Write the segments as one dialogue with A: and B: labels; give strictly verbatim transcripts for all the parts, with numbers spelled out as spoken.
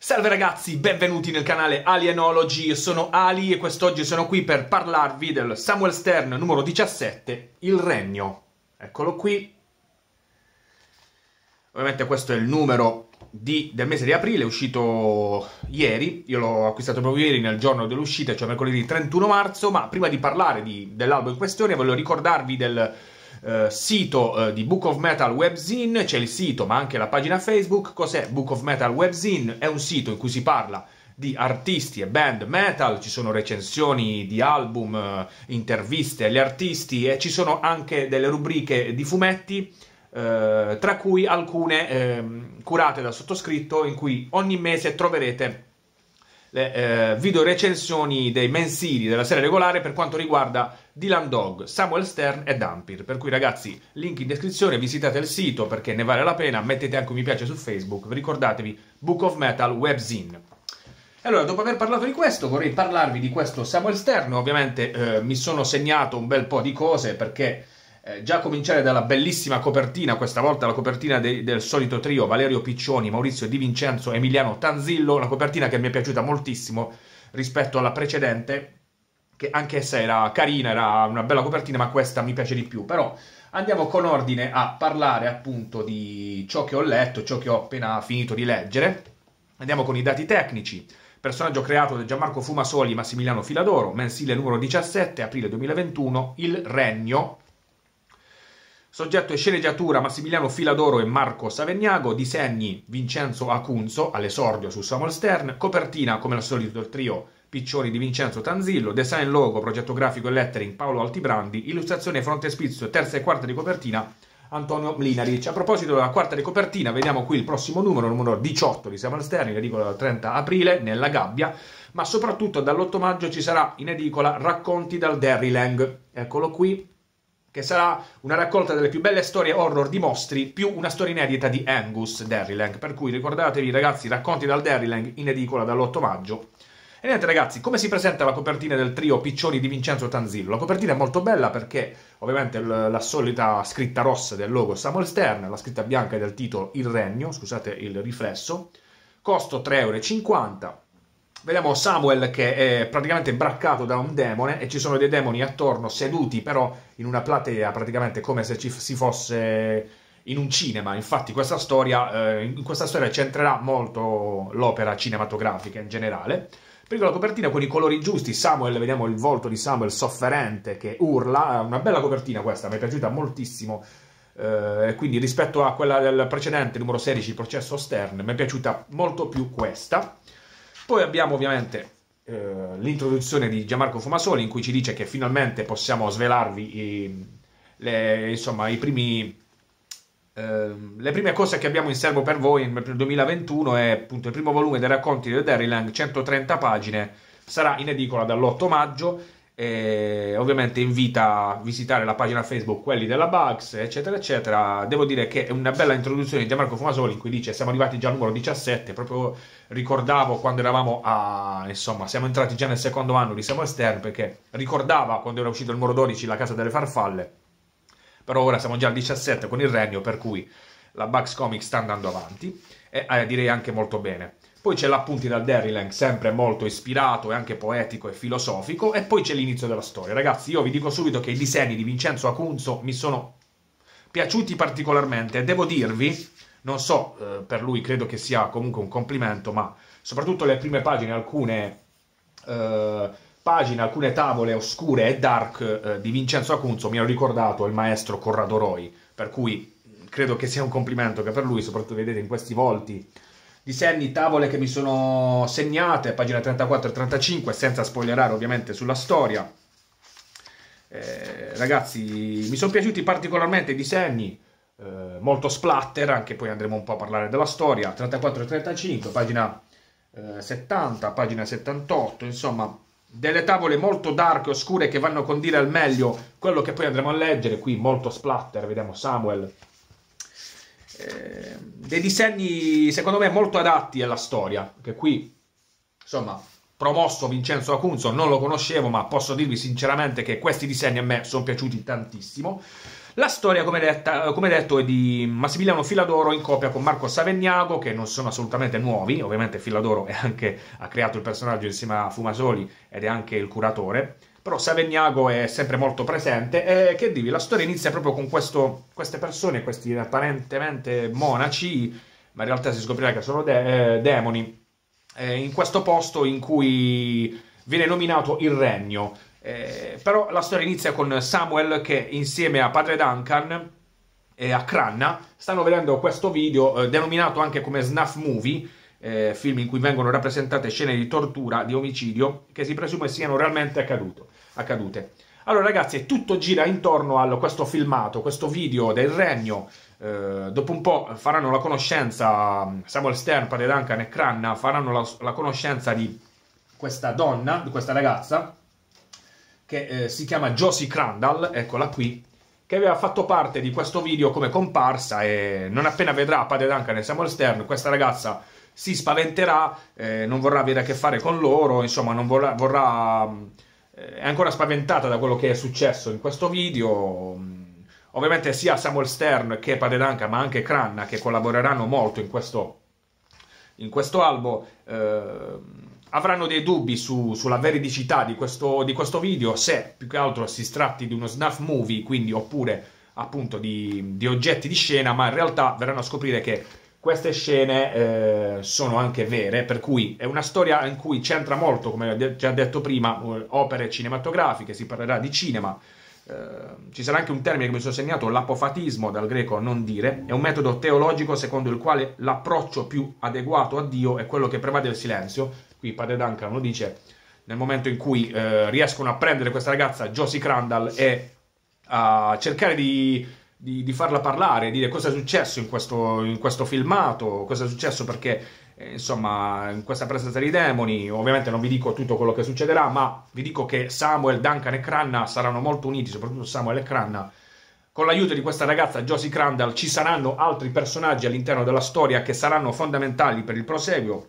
A: Salve ragazzi, benvenuti nel canale Alienology, io sono Ali e quest'oggi sono qui per parlarvi del Samuel Stern numero diciassette, Il Regno. Eccolo qui. Ovviamente questo è il numero di, del mese di aprile, è uscito ieri, io l'ho acquistato proprio ieri nel giorno dell'uscita, cioè mercoledì trentuno marzo, ma prima di parlare dell'album in questione voglio ricordarvi del Uh, sito uh, di Book of Metal Webzine. C'è il sito ma anche la pagina Facebook. Cos'è Book of Metal Webzine? È un sito in cui si parla di artisti e band metal, ci sono recensioni di album, uh, interviste agli artisti e ci sono anche delle rubriche di fumetti, uh, tra cui alcune uh, curate dal sottoscritto, in cui ogni mese troverete le eh, video recensioni dei mensili della serie regolare per quanto riguarda Dylan Dog, Samuel Stern e Dhampir. Per cui ragazzi, link in descrizione, visitate il sito perché ne vale la pena, mettete anche un mi piace su Facebook, ricordatevi Book of Metal Webzine. E allora, dopo aver parlato di questo, vorrei parlarvi di questo Samuel Stern. Ovviamente eh, mi sono segnato un bel po' di cose perché Eh, già a cominciare dalla bellissima copertina, questa volta la copertina de del solito trio Valerio Piccioni, Maurizio Di Vincenzo, Emiliano Tanzillo, una copertina che mi è piaciuta moltissimo rispetto alla precedente, che anch'essa era carina, era una bella copertina, ma questa mi piace di più. Però andiamo con ordine a parlare appunto di ciò che ho letto, ciò che ho appena finito di leggere. Andiamo con i dati tecnici. Personaggio creato da Gianmarco Fumasoli e Massimiliano Filadoro, mensile numero diciassette, aprile duemilaventuno, Il Regno. Soggetto e sceneggiatura Massimiliano Filadoro e Marco Savegnago, disegni Vincenzo Acunzo, all'esordio su Samuel Stern, copertina come al solito il trio Piccioni Di Vincenzo Tanzillo, design logo, progetto grafico e lettering Paolo Altibrandi, illustrazione frontespizio, terza e quarta di copertina Antonio Mlinaric. A proposito della quarta di copertina, vediamo qui il prossimo numero, numero diciotto di Samuel Stern, in edicola dal trenta aprile, nella gabbia, ma soprattutto dall'otto maggio ci sarà in edicola Racconti dal Dairyland, eccolo qui, che sarà una raccolta delle più belle storie horror di mostri, più una storia inedita di Angus Dairyland. Per cui ricordatevi ragazzi, Racconti dal Dairyland in edicola dall'otto maggio. E niente ragazzi, come si presenta la copertina del trio Piccioni Di Vincenzo Tanzillo? La copertina è molto bella perché ovviamente la solita scritta rossa del logo Samuel Stern, la scritta bianca del titolo Il Regno, scusate il riflesso, costo tre e cinquanta euro. Vediamo Samuel che è praticamente braccato da un demone e ci sono dei demoni attorno seduti però in una platea, praticamente come se ci si fosse in un cinema. Infatti questa storia, eh, in questa storia centrerà molto l'opera cinematografica in generale. Perché la copertina con i colori giusti, Samuel, vediamo il volto di Samuel sofferente che urla, una bella copertina questa, mi è piaciuta moltissimo. Eh, quindi rispetto a quella del precedente, numero sedici, Processo Stern, mi è piaciuta molto più questa. Poi abbiamo ovviamente eh, l'introduzione di Gianmarco Fumasoli in cui ci dice che finalmente possiamo svelarvi i, le, insomma, i primi, eh, le prime cose che abbiamo in serbo per voi nel duemilaventuno. È appunto il primo volume dei racconti del Dairyland, centotrenta pagine, sarà in edicola dall'otto maggio. E ovviamente invita a visitare la pagina Facebook Quelli della Bugs, eccetera eccetera. Devo dire che è una bella introduzione di Gianmarco Fumasoli in cui dice siamo arrivati già al numero diciassette, proprio ricordavo quando eravamo a, insomma, siamo entrati già nel secondo anno di Samuel Stern, perché ricordava quando era uscito il numero dodici La Casa delle Farfalle, però ora siamo già al diciassette con Il Regno, per cui la Bugs Comics sta andando avanti e eh, direi anche molto bene. Poi c'è l'Appunti dal Dairyland, sempre molto ispirato e anche poetico e filosofico, e poi c'è l'inizio della storia. Ragazzi, io vi dico subito che i disegni di Vincenzo Acunzo mi sono piaciuti particolarmente, e devo dirvi, non so, eh, per lui credo che sia comunque un complimento, ma soprattutto le prime pagine, alcune eh, pagine, alcune tavole oscure e dark eh, di Vincenzo Acunzo mi hanno ricordato il maestro Corrado Roy, per cui credo che sia un complimento che per lui, soprattutto vedete in questi volti, disegni, tavole che mi sono segnate, pagina trentaquattro e trentacinque, senza spoilerare ovviamente sulla storia. Eh, ragazzi, mi sono piaciuti particolarmente i disegni, eh, molto splatter, anche poi andremo un po' a parlare della storia. trentaquattro e trentacinque, pagina eh, settanta, pagina settantotto, insomma, delle tavole molto dark e oscure che vanno a condire al meglio quello che poi andremo a leggere. Qui molto splatter, vediamo Samuel. Eh, dei disegni secondo me molto adatti alla storia, che qui insomma promosso Vincenzo Acunzo non lo conoscevo, ma posso dirvi sinceramente che questi disegni a me sono piaciuti tantissimo. La storia, come, detta, come detto, è di Massimiliano Filadoro in coppia con Marco Savegnago, che non sono assolutamente nuovi. Ovviamente Filadoro è anche, ha creato il personaggio insieme a Fumasoli ed è anche il curatore, però Savegnago è sempre molto presente. E che divi, la storia inizia proprio con questo, queste persone, questi apparentemente monaci, ma in realtà si scoprirà che sono de eh, demoni, eh, in questo posto in cui viene nominato il Regno. Eh, però la storia inizia con Samuel che insieme a padre Duncan e a Cranna stanno vedendo questo video eh, denominato anche come snuff movie, eh, film in cui vengono rappresentate scene di tortura, di omicidio che si presume siano realmente accaduto, accadute. Allora ragazzi, tutto gira intorno a questo filmato, questo video del Regno. Eh, dopo un po' faranno la conoscenza, Samuel Stern, padre Duncan e Cranna faranno la, la conoscenza di questa donna, di questa ragazza che eh, si chiama Josie Crandall, eccola qui, che aveva fatto parte di questo video come comparsa, e non appena vedrà padre Duncan e Samuel Stern, questa ragazza si spaventerà, eh, non vorrà avere a che fare con loro, insomma non vorrà, vorrà eh, è ancora spaventata da quello che è successo in questo video. Ovviamente sia Samuel Stern che padre Duncan, ma anche Cranna, che collaboreranno molto in questo, in questo albo, eh, avranno dei dubbi su, sulla veridicità di questo, di questo video, se più che altro si tratti di uno snuff movie, quindi oppure appunto di, di oggetti di scena, ma in realtà verranno a scoprire che queste scene eh, sono anche vere, per cui è una storia in cui c'entra molto, come ho già detto prima, opere cinematografiche, si parlerà di cinema. Uh, ci sarà anche un termine che mi sono segnato, l'apofatismo, dal greco non dire, è un metodo teologico secondo il quale l'approccio più adeguato a Dio è quello che prevale il silenzio. Qui padre Duncan lo dice nel momento in cui uh, riescono a prendere questa ragazza Josie Crandall e a cercare di, di, di farla parlare, dire cosa è successo in questo, in questo filmato, cosa è successo perché Eh, insomma, in questa presenza di demoni. Ovviamente non vi dico tutto quello che succederà, ma vi dico che Samuel, Duncan e Cranna saranno molto uniti, soprattutto Samuel e Cranna. Con l'aiuto di questa ragazza Josie Crandall ci saranno altri personaggi all'interno della storia che saranno fondamentali per il proseguio.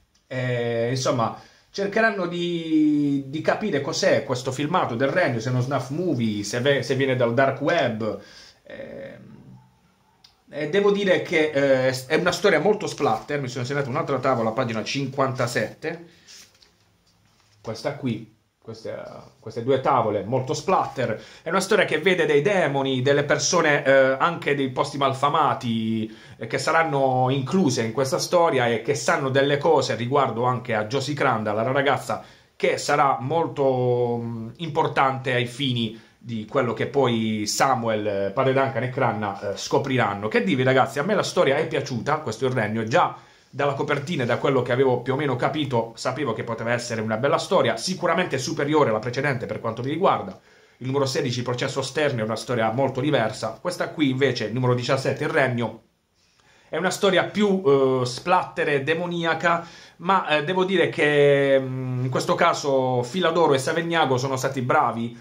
A: E, insomma, cercheranno di, di capire cos'è questo filmato del Regno, se è uno snuff movie, se, se viene dal dark web. Eh, E devo dire che eh, è una storia molto splatter. Mi sono segnato un'altra tavola, pagina cinquantasette. Questa qui, queste, queste due tavole, molto splatter. È una storia che vede dei demoni, delle persone, eh, anche dei posti malfamati, eh, che saranno incluse in questa storia e che sanno delle cose riguardo anche a Josie Crandall, la ragazza, che sarà molto mh, importante ai fini di quello che poi Samuel, padre Duncan e Cranna eh, scopriranno. Che divi ragazzi, a me la storia è piaciuta, questo è il Regno, già dalla copertina e da quello che avevo più o meno capito sapevo che poteva essere una bella storia, sicuramente superiore alla precedente per quanto mi riguarda. Il numero sedici, Processo Stern, è una storia molto diversa. Questa qui invece, il numero diciassette, il Regno, è una storia più eh, splatter e demoniaca, ma eh, devo dire che mh, in questo caso Filadoro e Savegnago sono stati bravi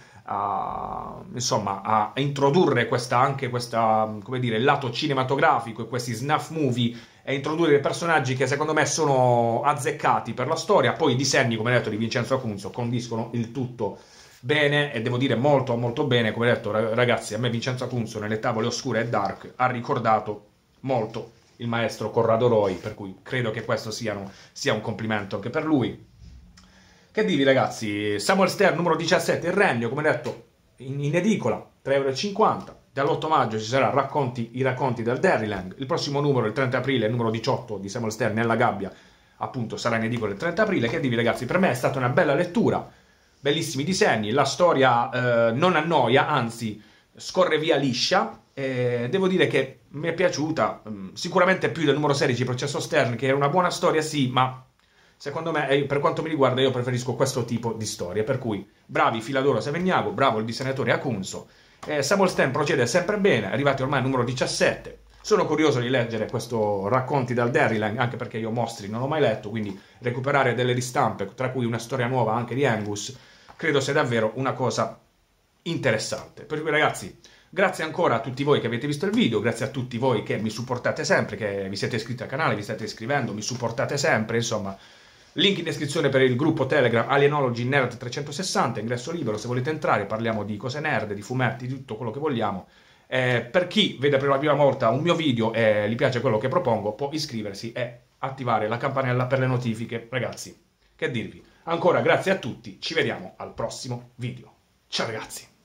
A: a, insomma, a introdurre questa, anche questa, come dire, il lato cinematografico e questi snuff movie, e introdurre dei personaggi che secondo me sono azzeccati per la storia. Poi i disegni, come detto, di Vincenzo Acunzo condiscono il tutto bene, e devo dire molto molto bene. Come detto ragazzi, a me Vincenzo Acunzo nelle tavole oscure e dark ha ricordato molto il maestro Corrado Roy, per cui credo che questo siano, sia un complimento anche per lui. Che divi ragazzi? Samuel Stern, numero diciassette, il Regno, come detto, in, in edicola, tre euro e cinquanta. Dall'otto maggio ci saranno racconti, i racconti del Derryland. Il prossimo numero, il trenta aprile, il numero diciotto di Samuel Stern nella gabbia, appunto sarà in edicola il trenta aprile. Che divi ragazzi? Per me è stata una bella lettura, bellissimi disegni, la storia eh, non annoia, anzi scorre via liscia. E devo dire che mi è piaciuta, sicuramente più del numero sedici, Processo Stern, che era una buona storia sì, ma secondo me, per quanto mi riguarda, io preferisco questo tipo di storie. Per cui, bravi Filadoro Savegnago, bravo il disegnatore Acunzo. Eh, Samuel Stern procede sempre bene, arrivati ormai al numero diciassette. Sono curioso di leggere questo Racconti dal Derryland, anche perché io mostri non ho mai letto, quindi recuperare delle ristampe, tra cui una storia nuova anche di Angus, credo sia davvero una cosa interessante. Per cui ragazzi, grazie ancora a tutti voi che avete visto il video, grazie a tutti voi che mi supportate sempre, che vi siete iscritti al canale, vi state iscrivendo, mi supportate sempre, insomma. Link in descrizione per il gruppo Telegram Alienology Nerd trecentosessanta, ingresso libero se volete entrare, parliamo di cose nerd, di fumetti, di tutto quello che vogliamo. Eh, per chi vede per la prima volta un mio video e gli piace quello che propongo, può iscriversi e attivare la campanella per le notifiche. Ragazzi, che dirvi? Ancora grazie a tutti, ci vediamo al prossimo video. Ciao ragazzi!